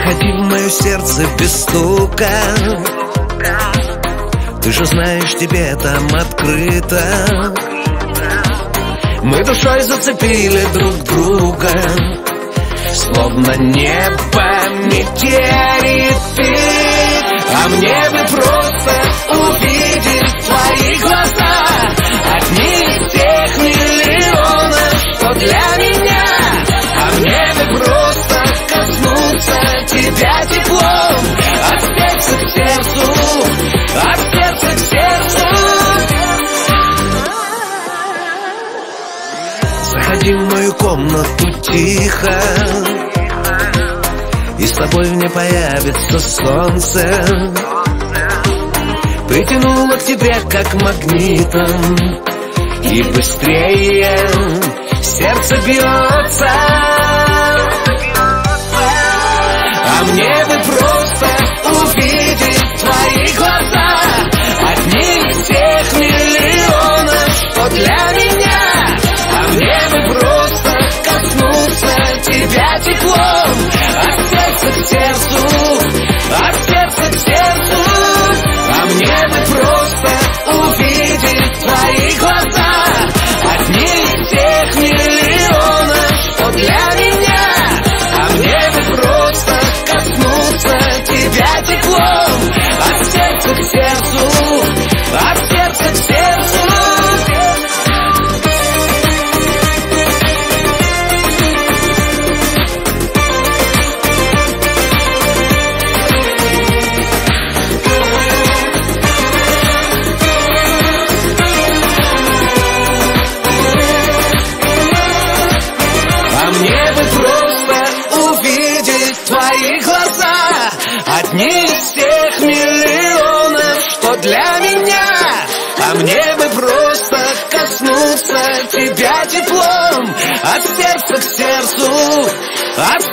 Заходи в мое сердце без стука. Ты же знаешь, тебе там открыто. Мы душой зацепили друг друга, словно небо метеориты. А мне бы просто увидеть твои глаза, одни из тех миллионов, что для меня. А мне бы просто коснуться тебя теплом, от сердца к сердцу, от сердца к сердцу. Заходи в мою комнату тихо, и с тобой в ней появится солнце. Притянуло к тебе как магнитом, и быстрее сердце бьется. А мне бы просто увидеть твои глаза, одни из тех миллионов, что для меня. А мне бы просто коснуться тебя теплом, от сердца к сердцу, от сердца к сердцу. А мне бы просто увидеть твои глаза, одни из тех миллионов, что для меня. А мне бы просто коснуться тебя теплом, от сердца к сердцу, от сердца к сердцу. Мне бы просто увидеть твои глаза, одни из тех миллионов, что для меня. А мне бы просто коснуться тебя теплом, от сердца к сердцу, от